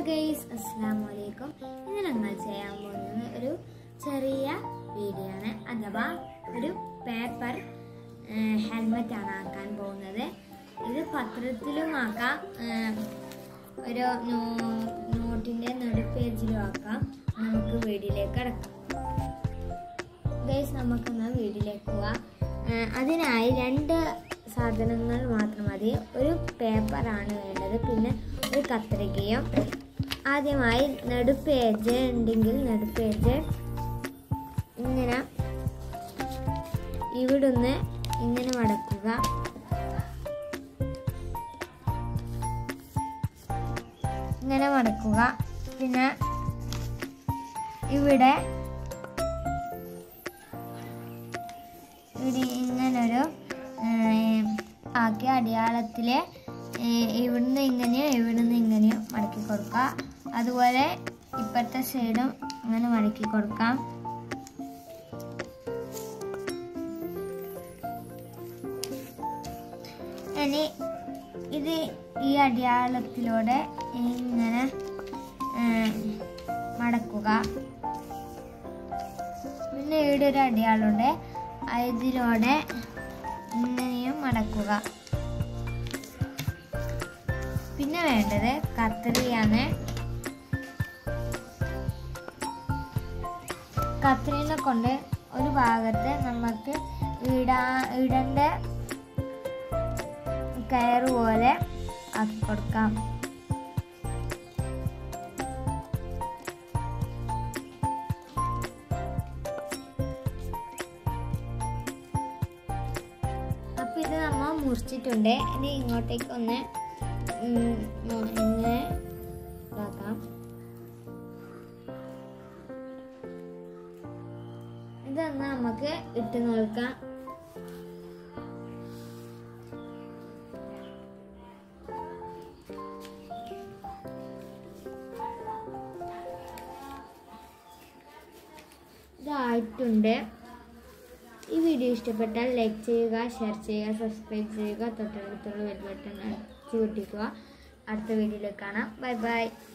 Guys, അസ്സലാമു അലൈക്കും. ഇന്ന് ഞങ്ങൾ ചെയ്യാൻ പോകുന്നത് ഒരു ചെറിയ വീഡിയോ ആണ്, അഥവാ ഒരു പേപ്പർ ഹെൽമെറ്റ് ആണ് ആക്കാൻ പോകുന്നത്. ഇത് പത്രത്തിലും ആക്കാം, ഒരു നോട്ടിൻ്റെ നടുപ്പേജിലും ആക്കാം. നമുക്ക് വീഡിയോയിലേക്ക് കിടക്കാം. ഗൈസ്, നമുക്കൊന്ന് വീഡിയോയിലേക്ക് പോവാം. അതിനായി 2 സാധനങ്ങൾ മാത്രം മതി. ഒരു പേപ്പറാണ് വേണ്ടത്, പിന്നെ ഒരു കത്രികയും. ആദ്യമായി നടുപ്പേജ് ഉണ്ടെങ്കിൽ നടുപ്പേജ് ഇങ്ങനെ ഇവിടുന്ന് ഇങ്ങനെ മടക്കുക. ഇങ്ങനെ മടക്കുക. പിന്നെ ഇവിടെ ഇങ്ങനൊരു ആക്കി അടയാളത്തിലെ ഇവിടുന്ന് ഇങ്ങനെയോ ഇവിടുന്ന് ഇങ്ങനെയോ മടക്കി കൊടുക്കുക. അതുപോലെ ഇപ്പുറത്തെ സൈഡും അങ്ങനെ മടക്കി കൊടുക്കാം. ഇനി ഇത് ഈ അടയാളത്തിലൂടെ ഇങ്ങനെ മടക്കുക. പിന്നെ ഇവിടെ ഒരു അടയാളമുണ്ട്, ഇതിലൂടെ ഇങ്ങനെയും മടക്കുക. പിന്നെ വേണ്ടത് കത്രികയാണ്. കത്രികനെ കൊണ്ട് ഒരു ഭാഗത്ത് നമുക്ക് ഇടേണ്ട കയറ് പോലെ ആക്കി കൊടുക്കാം. അപ്പൊ ഇത് നമ്മൾ മുറിച്ചിട്ടുണ്ട്. ഇനി ഇങ്ങോട്ടേക്ക് ഒന്ന് ഇങ്ങനെ ഇതാക്കാം. ഇതൊന്ന് നമുക്ക് ഇട്ട് നോക്കാം. ഇതായിട്ടുണ്ട്. ഈ വീഡിയോ ഇഷ്ടപ്പെട്ടാൽ ലൈക്ക് ചെയ്യുക, ഷെയർ ചെയ്യുക, സബ്സ്ക്രൈബ് ചെയ്യുക, തൊട്ടടുത്തുള്ള ബെൽ ബട്ടൺ അടിച്ചു പൊട്ടിക്കുക. അടുത്ത വീഡിയോയിൽ കാണാം. Bye by.